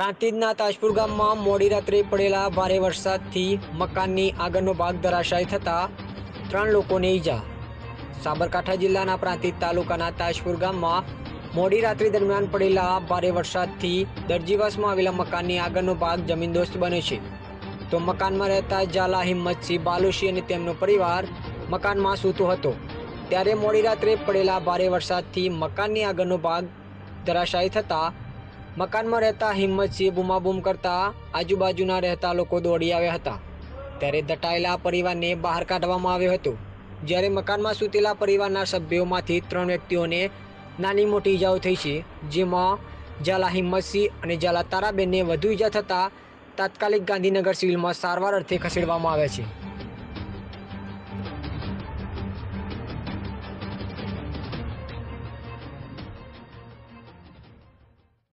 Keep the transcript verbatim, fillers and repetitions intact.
પ્રાંતિજના તાજપુર ગામમાં મોડી રાત્રે પડેલા ભારે વરસાદથી મકાનની આગળનો ભાગ ધરાશાયી થતાં ત્રણ લોકોને ઈજા। સાબરકાંઠા જિલ્લાના પ્રાંતિજ તાલુકાના તાજપુર ગામમાં મોડી રાત્રિ દરમિયાન પડેલા ભારે વરસાદથી દરજીવાસમાં આવેલા મકાનની આગળનો ભાગ જમીનદોસ્ત બન્યો છે। તો મકાનમાં રહેતા ઝાલા હિંમતસિંહ બાલુસિંહ અને તેમનો પરિવાર મકાનમાં સૂતો હતો, ત્યારે મોડી રાત્રે પડેલા ભારે વરસાદથી મકાનની આગળનો ભાગ ધરાશાયી થતાં મકાનમાં રહેતા હિંમતસિંહ બૂમાબૂમ કરતા આજુબાજુના રહેતા લોકો દોડી આવ્યા હતા, ત્યારે દટાયેલા પરિવારને બહાર કાઢવામાં આવ્યો હતો। જ્યારે મકાનમાં સૂતેલા પરિવારના સભ્યોમાંથી ત્રણ વ્યક્તિઓને નાની મોટી ઈજાઓ થઈ છે, જેમાં ઝાલા હિંમતસિંહ અને ઝાલા તારાબેનને વધુ ઈજા થતાં તાત્કાલિક ગાંધીનગર સિવિલમાં સારવાર અર્થે ખસેડવામાં આવ્યા છે।